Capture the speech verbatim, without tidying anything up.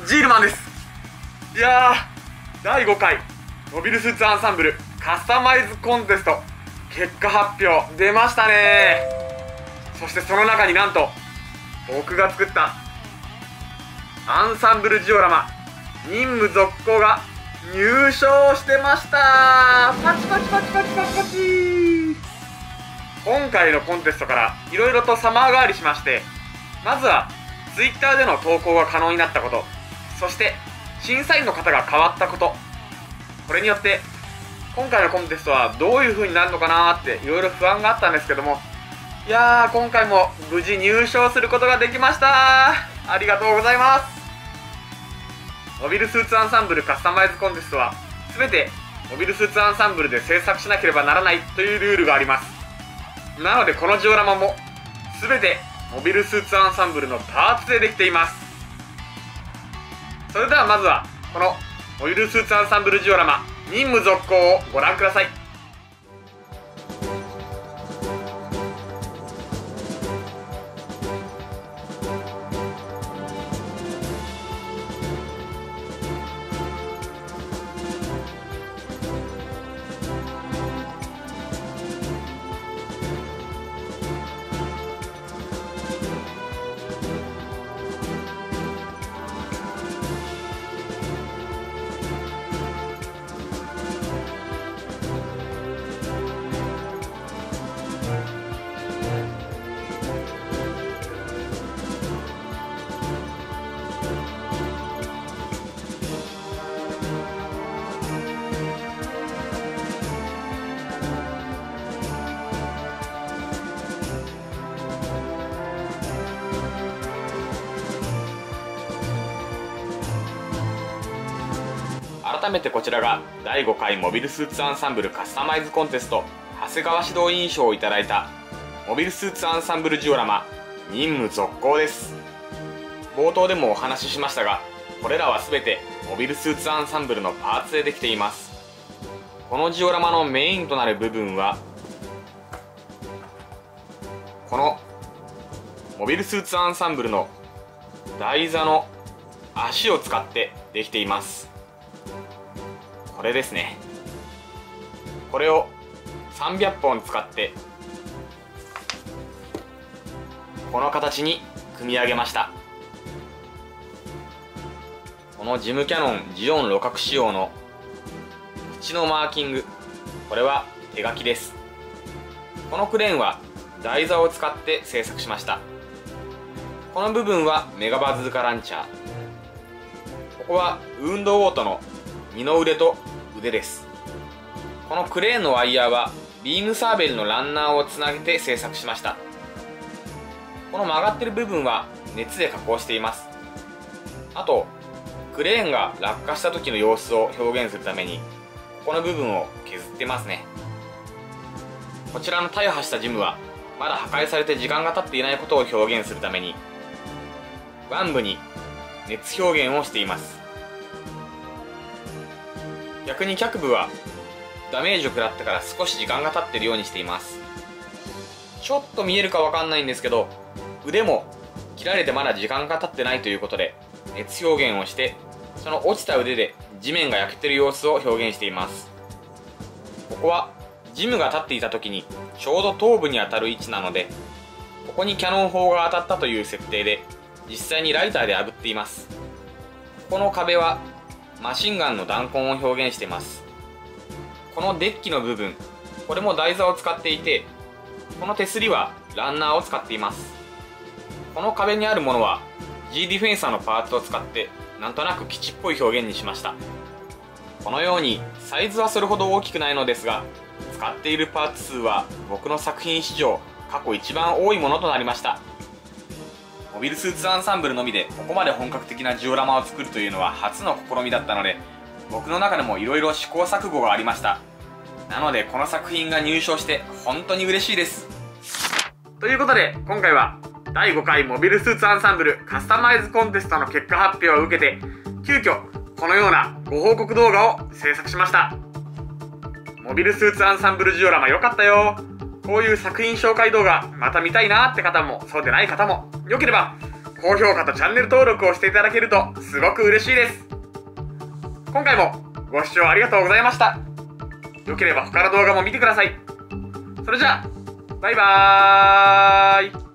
ジールマンです。いやー、だいごかいモビルスーツアンサンブルカスタマイズコンテスト結果発表出ましたね。そしてその中になんと僕が作ったアンサンブルジオラマ任務続行が入賞してました。パチパチパチパチパチパチ。今回のコンテストからいろいろと様変わりしまして、まずは ツイッター での投稿が可能になったこと、そして審査員の方が変わったこと、これによって今回のコンテストはどういう風になるのかなーっていろいろ不安があったんですけども、いやー今回も無事入賞することができました。ありがとうございます。モビルスーツアンサンブルカスタマイズコンテストは全てモビルスーツアンサンブルで制作しなければならないというルールがあります。なのでこのジオラマも全てモビルスーツアンサンブルのパーツでできています。それではまずはこのモビルスーツアンサンブルジオラマ任務続行をご覧ください。改めてこちらがだいごかいモビルスーツアンサンブルカスタマイズコンテスト長谷川指導員賞をいただいたモビルスーツアンサンブルジオラマ任務続行です。冒頭でもお話ししましたが、これらは全てモビルスーツアンサンブルのパーツでできています。このジオラマのメインとなる部分はこのモビルスーツアンサンブルの台座の足を使ってできています。これですね。これをさんびゃっぽん使ってこの形に組み上げました。このジムキャノンジオン鹵角仕様の口のマーキング、これは手書きです。このクレーンは台座を使って製作しました。この部分はメガバズーカランチャー、ここはウンドウォートの二の腕と腕です。このクレーンのワイヤーはビームサーベルのランナーをつなげて製作しました。この曲がってる部分は熱で加工しています。あとクレーンが落下した時の様子を表現するためにこの部分を削ってますね。こちらの大破したジムはまだ破壊されて時間が経っていないことを表現するために腕部に熱表現をしています。逆に脚部はダメージを食らってから少し時間が経っているようにしています。ちょっと見えるかわかんないんですけど、腕も切られてまだ時間が経ってないということで熱表現をして、その落ちた腕で地面が焼けている様子を表現しています。ここはジムが立っていた時にちょうど頭部に当たる位置なので、ここにキャノン砲が当たったという設定で実際にライターで炙っています。ここの壁はマシンガンの弾痕を表現しています。このデッキの部分、これも台座を使っていて、この手すりはランナーを使っています。この壁にあるものは G ディフェンサーのパーツを使ってなんとなく基地っぽい表現にしました。このようにサイズはそれほど大きくないのですが、使っているパーツ数は僕の作品史上過去一番多いものとなりました。モビルスーツアンサンブルのみでここまで本格的なジオラマを作るというのは初の試みだったので、僕の中でもいろいろ試行錯誤がありました。なのでこの作品が入賞して本当に嬉しいです。ということで今回はだいごかいモビルスーツアンサンブルカスタマイズコンテストの結果発表を受けて、急遽このようなご報告動画を制作しました。モビルスーツアンサンブルジオラマ良かったよ、こういう作品紹介動画また見たいなって方もそうでない方も、よければ高評価とチャンネル登録をしていただけるとすごく嬉しいです。今回もご視聴ありがとうございました。よければ他の動画も見てください。それじゃあ、バイバーイ。